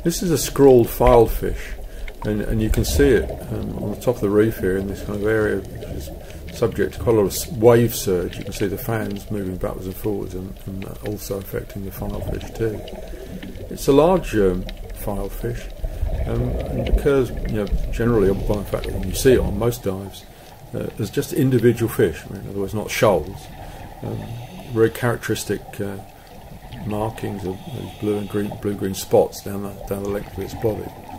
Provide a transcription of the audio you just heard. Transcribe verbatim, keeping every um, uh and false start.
This is a scrawled filed fish, and, and you can see it um, on the top of the reef here in this kind of area, which is subject to quite a lot of wave surge. You can see the fans moving backwards and forwards, and, and also affecting the filed fish too. It's a large um, filed fish, um, and occurs, you know, generally, by the fact that when you see it on most dives, uh, as just individual fish. I mean, in other words, not shoals. Um, very characteristic uh, markings of those blue and green, blue-green spots down the down the length of its body.